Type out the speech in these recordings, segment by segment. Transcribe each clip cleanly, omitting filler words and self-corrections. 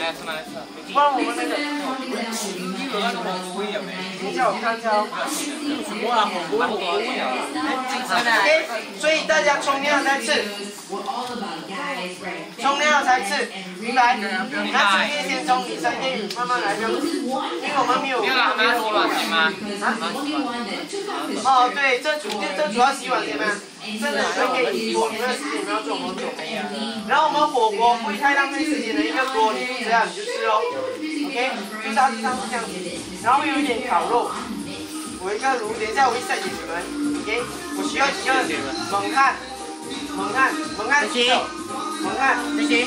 不然我们那个，等一下我看一下哦。OK， 所以大家冲量才吃，冲量才吃，明白？那今天先从你3天语慢慢来，因为我们没有。哦，对，这主要洗碗先吗？真的可以做，没有时间不要做很久。然后我们火锅不会太浪费时间的一个锅，你就这样你就吃哦。OK， 就大致上是这样子。然后有一点烤肉，我一个炉，等一下我会晒给你们。OK， 我需要几个猛汉举手，猛汉，这些。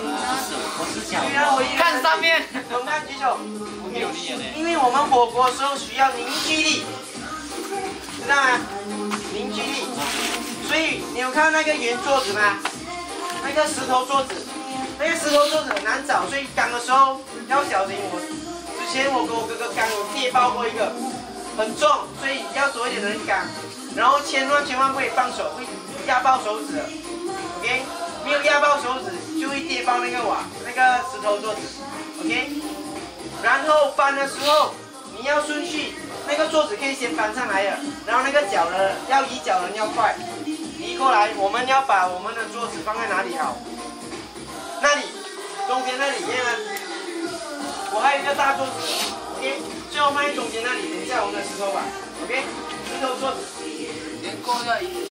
看上面， 猛汉举手。因为我们火锅的时候需要凝聚力，知道吗？凝聚力。所以你有看到那个圆桌子吗？那个石头桌子，那个石头桌子很难找，所以刚的时候要小心。之前我跟我哥哥刚有跌爆过一个，很重，所以要多一点的人刚。然后千万不可以放手，会压爆手指的。OK， 没有压爆手指就会跌爆那个石头桌子。OK， 然后搬的时候你要顺序，那个桌子可以先搬上来的，然后那个脚的要移脚的要快。移过来，我们要把我们的桌子放在哪里好？那里，中间那里面吗？我还有一个大桌子 ，OK， 最后放在中间那里，等一下我们的石头板 ，OK， 石头桌子。